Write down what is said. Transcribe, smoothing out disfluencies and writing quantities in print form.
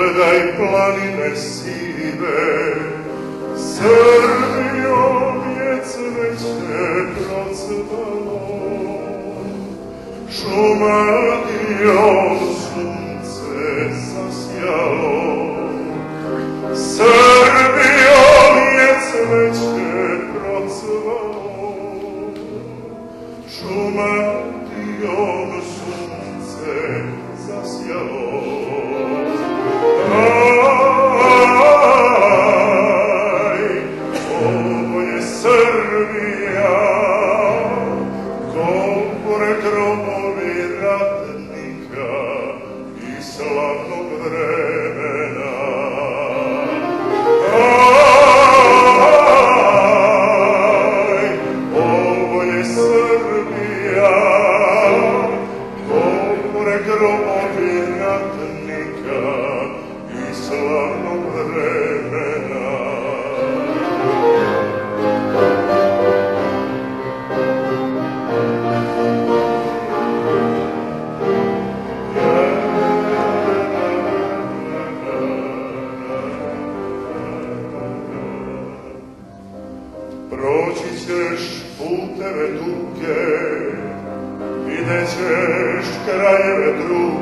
gledaj planine sive, Srbijom je cveće procvalo, Šumadijom sunce zasjalo, Srbijom je cveće procvalo, Šumadijom sunce zasjalo. Ovo je Srbija, govore grobovi ratnika i slavnog vremena. Ovo je Srbija, govore grobovi ratnika i slavnog vremena. Proći ćeš puteve duge, vidjet ćeš krajeve druge,